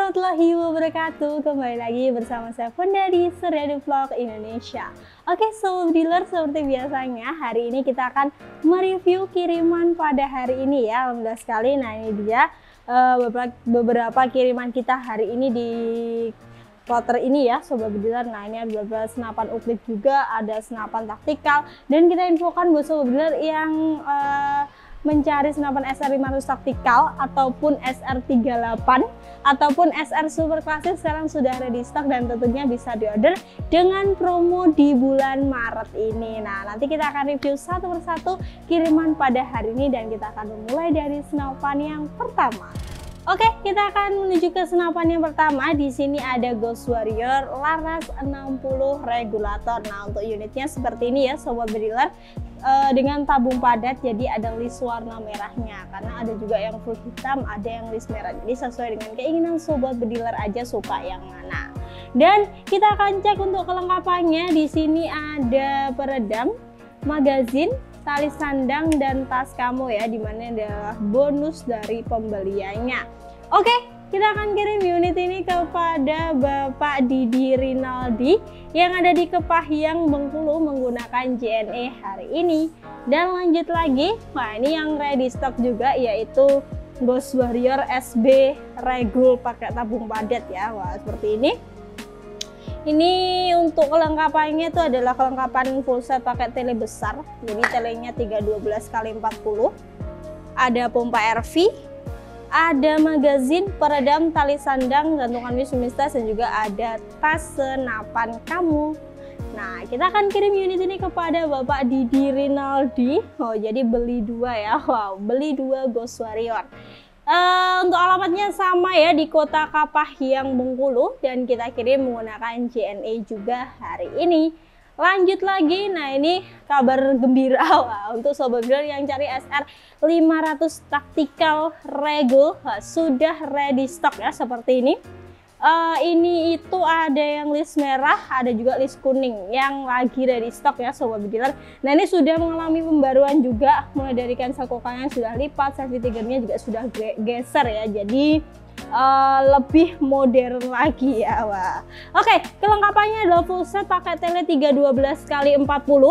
warahmatullahi wabarakatuh. Kembali lagi bersama saya Fonda di Suryadi Vlog Indonesia. Oke sobat dealer, seperti biasanya hari ini kita akan mereview kiriman pada hari ini ya. Alhamdulillah sekali. Nah ini dia beberapa kiriman kita hari ini di kloter ini ya sobat dealer. Nah ini ada beberapa senapan uklik juga, ada senapan taktikal, dan kita infokan buat sobat dealer yang mencari senapan SR500 taktikal ataupun SR38 ataupun SR super klasik sekarang sudah ready stock dan tentunya bisa diorder dengan promo di bulan Maret ini. Nah nanti kita akan review satu persatu kiriman pada hari ini dan kita akan memulai dari senapan yang pertama. Oke, kita akan menuju ke senapan yang pertama. Di sini ada Ghost Warrior Laras 60 regulator. Nah, untuk unitnya seperti ini ya, sobat bediler, dengan tabung padat. Jadi ada list warna merahnya. Karena ada juga yang full hitam, ada yang list merah. Jadi sesuai dengan keinginan sobat bediler aja suka yang mana. Dan kita akan cek untuk kelengkapannya. Di sini ada peredam, magazin, tali sandang, dan tas kamu ya, dimana adalah bonus dari pembeliannya. Oke, kita akan kirim unit ini kepada Bapak Didi Rinaldi yang ada di Kepahyang, Bengkulu menggunakan JNE hari ini. Dan lanjut lagi, wah ini yang ready stock juga yaitu Ghost Warrior SB Regul pakai tabung padat ya. Wah seperti ini. Ini untuk kelengkapannya itu adalah kelengkapan full set pakai tele besar. Jadi telenya 312x40. Ada pompa RV, ada magazin, peredam, tali sandang, gantungan wismistas, dan juga ada tas senapan kamu. Nah, kita akan kirim unit ini kepada Bapak Didi Rinaldi. Oh, jadi beli dua ya. Wow, beli dua Ghost Warrior. Untuk alamatnya sama ya, di Kota Kepahyang, Bengkulu, dan kita kirim menggunakan JNE juga hari ini. Lanjut lagi, nah ini kabar gembira untuk sobat dealer yang cari SR500 taktikal Regul, sudah ready stock ya seperti ini. Ini itu ada yang list merah, ada juga list kuning yang lagi ready stock ya sobat dealer. Nah ini sudah mengalami pembaruan juga, mulai dari cancel kokangnya sudah lipat, safety triggernya juga sudah geser ya, jadi lebih modern lagi ya. Wah. Oke, kelengkapannya adalah full set pakai tele 312x40,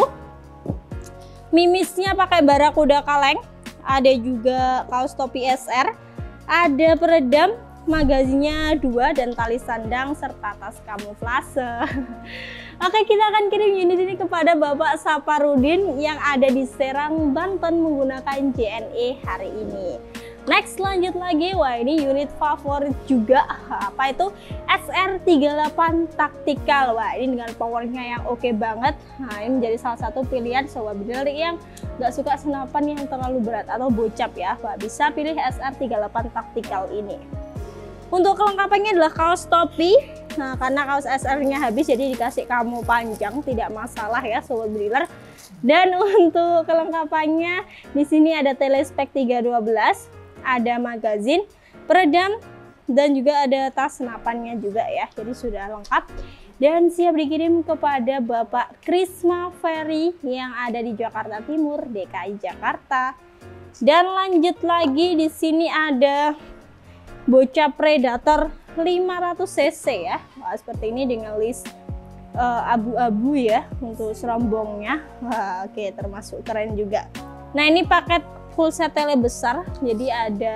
mimisnya pakai barakuda kaleng, ada juga kaos topi SR, ada peredam, magazinnya 2, dan tali sandang serta tas kamuflase. Oke, kita akan kirim unit ini kepada Bapak Saparudin yang ada di Serang, Banten menggunakan JNE hari ini. Next, lanjut lagi. Wah ini unit favorit juga, apa itu, SR38 taktikal. Wah ini dengan powernya yang oke banget. Nah ini menjadi salah satu pilihan sobat dealer yang gak suka senapan yang terlalu berat atau bocap ya. Wah, bisa pilih SR38 taktikal ini. Untuk kelengkapannya adalah kaos topi. Nah karena kaos SR-nya habis jadi dikasih kamu panjang, tidak masalah ya sobat dealer. Dan untuk kelengkapannya di sini ada telespek 312, ada magazin, peredam, dan juga ada tas senapannya juga ya. Jadi sudah lengkap dan siap dikirim kepada Bapak Krisma Ferry yang ada di Jakarta Timur, DKI Jakarta. Dan lanjut lagi, di sini ada bocah Predator 500 cc ya. Wah, seperti ini dengan list abu-abu ya untuk serombongnya. Wah, oke, termasuk keren juga. Nah ini paket full set tele besar, jadi ada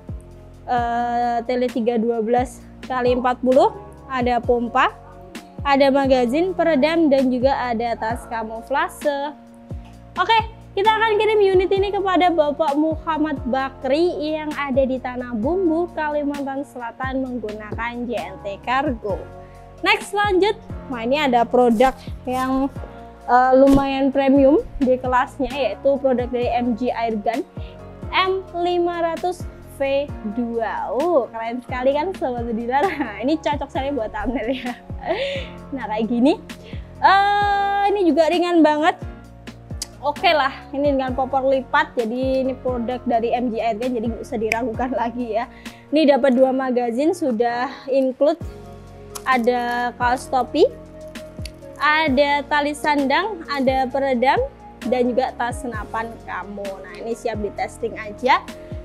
tele 312x40, ada pompa, ada magazin, peredam, dan juga ada tas kamuflase. Oke, kita akan kirim unit ini kepada Bapak Muhammad Bakri yang ada di Tanah Bumbu, Kalimantan Selatan menggunakan JNT Cargo. Next, lanjut. Nah ini ada produk yang lumayan premium di kelasnya, yaitu produk dari MG Airgun M500 V2. Keren sekali kan sobat dealer. Nah, ini cocok sekali buat thumbnail ya. Nah kayak gini, ini juga ringan banget. Oke lah, ini dengan popor lipat, jadi ini produk dari MG Airgun, jadi nggak usah diragukan lagi ya. Ini dapat 2 magazin sudah include, ada kaos topi, ada tali sandang, ada peredam, dan juga tas senapan kamu. Nah ini siap di testing aja.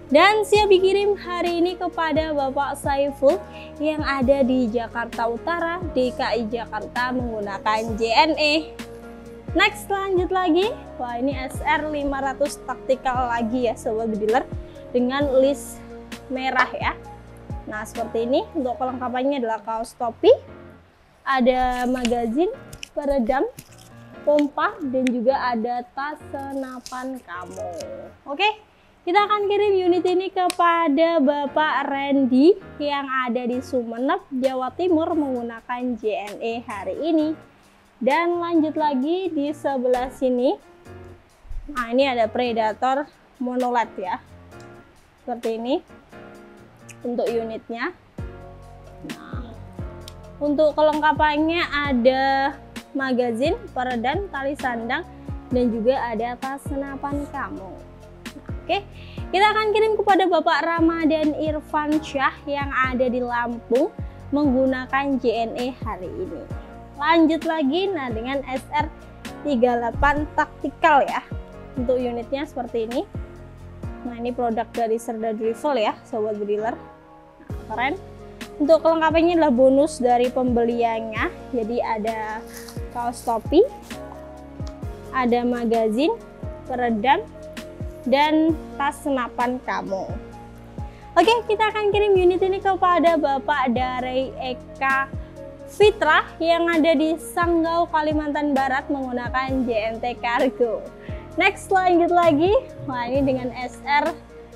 Dan siap dikirim hari ini kepada Bapak Saiful yang ada di Jakarta Utara, DKI Jakarta menggunakan JNE. Next, lanjut lagi. Wah, ini SR 500 taktikal lagi ya sobat dealer, dengan list merah ya. Nah, seperti ini. Untuk kelengkapannya adalah kaos topi, ada magazin, peredam, pompa, dan juga ada tas senapan kamu. Oke, kita akan kirim unit ini kepada Bapak Randy yang ada di Sumeneb, Jawa Timur menggunakan JNE hari ini. Dan lanjut lagi di sebelah sini. Nah, ini ada Predator monoled ya. Seperti ini untuk unitnya. Nah, untuk kelengkapannya ada magazin, peredam, tali sandang, dan juga ada tas senapan kamu. Oke, kita akan kirim kepada Bapak Ramadan Irfan Syah yang ada di Lampung menggunakan JNE hari ini. Lanjut lagi, nah dengan SR 38 taktikal ya. Untuk unitnya seperti ini. Nah, ini produk dari Serda Drivel ya, sobat dealer. Nah, keren. Untuk kelengkapannya adalah bonus dari pembeliannya. Jadi ada kaos topi, ada magazin, peredam, dan tas senapan kamu. Oke, kita akan kirim unit ini kepada Bapak dari Eka Fitra yang ada di Sanggau, Kalimantan Barat menggunakan JNT Cargo. Next, lanjut lagi. Wah, ini dengan SR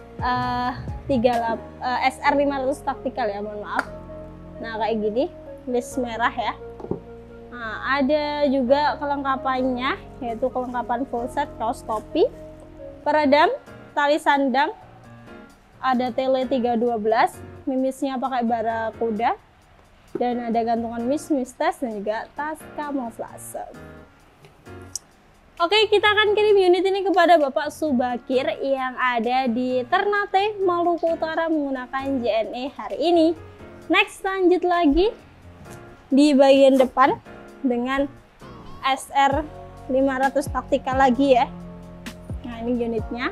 500 taktikal ya, mohon maaf. Nah, kayak gini, list merah ya. Nah, ada juga kelengkapannya, yaitu kelengkapan full set, kaos topi, peredam, tali sandang, ada tele 312, mimisnya pakai barakuda, dan ada gantungan mistes dan juga tas kamuflase. Oke, kita akan kirim unit ini kepada Bapak Subakir yang ada di Ternate, Maluku Utara menggunakan JNE hari ini. Next, lanjut lagi di bagian depan dengan SR 500 taktikal lagi ya. Nah, ini unitnya.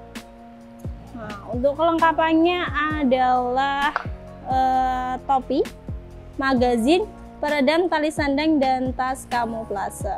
Nah, untuk kelengkapannya adalah topi, magazin, peredam, tali sandang, dan tas kamuflase.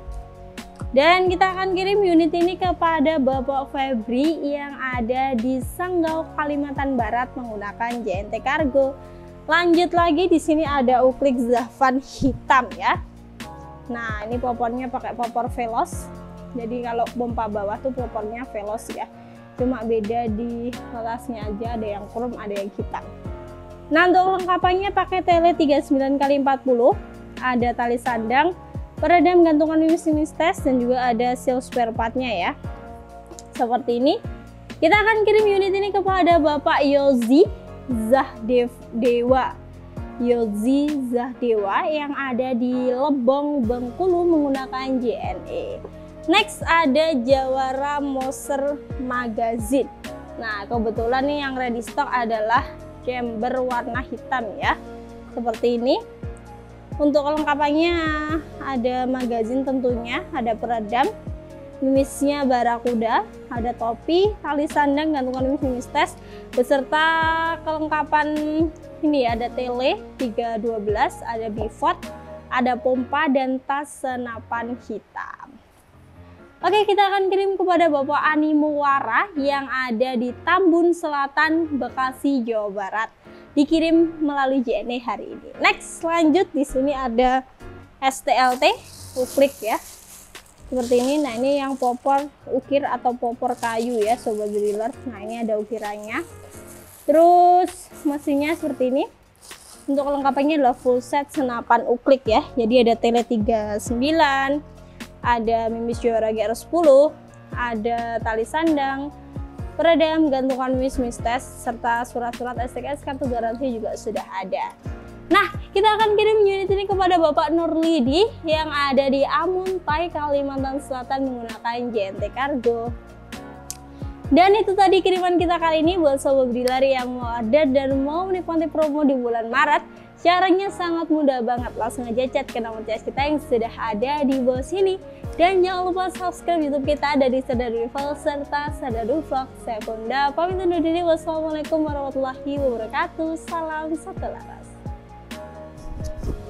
Dan kita akan kirim unit ini kepada Bapak Febri yang ada di Sanggau, Kalimantan Barat menggunakan JNT Cargo. Lanjut lagi, di sini ada uklik Zafan hitam ya. Nah, ini popornya pakai popor velos. Jadi kalau pompa bawah tuh popornya velos ya. Cuma beda di kelasnya aja, ada yang chrome, ada yang hitam. Nah, untuk lengkapannya pakai tele 39x40, ada tali sandang, peredam, gantungan mistes, dan juga ada seal spare partnya ya. Seperti ini. Kita akan kirim unit ini kepada Bapak Yozi Zahdewa. Yozi Zahdewa yang ada di Lebong, Bengkulu menggunakan JNE. Next, ada Jawara Moser Magazine. Nah, kebetulan nih yang ready stock adalah chamber warna hitam ya. Seperti ini. Untuk kelengkapannya ada magazin tentunya, ada peredam, mimisnya barakuda, ada topi, tali sandang, gantungan mistes, beserta kelengkapan ini ada tele 312, ada bivot, ada pompa, dan tas senapan hitam. Oke, kita akan kirim kepada Bapak Ani Muwara yang ada di Tambun Selatan, Bekasi, Jawa Barat. Dikirim melalui JNE hari ini. Next, lanjut di sini ada STLT uklik ya. Seperti ini. Nah, ini yang popor ukir atau popor kayu ya, sobat dealer. Nah, ini ada ukirannya. Terus mesinnya seperti ini. Untuk kelengkapannya adalah full set senapan uklik ya. Jadi ada tele 39, ada mimis juara GR10, ada tali sandang, peredam, gantungan mistes, serta surat-surat STKS, kartu garansi juga sudah ada. Nah, kita akan kirim unit ini kepada Bapak Nurlidi yang ada di Amuntai, Kalimantan Selatan menggunakan JNT Cargo. Dan itu tadi kiriman kita kali ini buat sobat dealer yang mau order dan mau menikmati promo di bulan Maret. Caranya sangat mudah banget, langsung aja chat ke nomor CS kita yang sudah ada di bawah sini. Dan jangan lupa subscribe YouTube kita dari Serdadu Travel serta Serdadu Vlog. Saya Funda, pamit undur diri. Wassalamualaikum warahmatullahi wabarakatuh. Salam satu laras.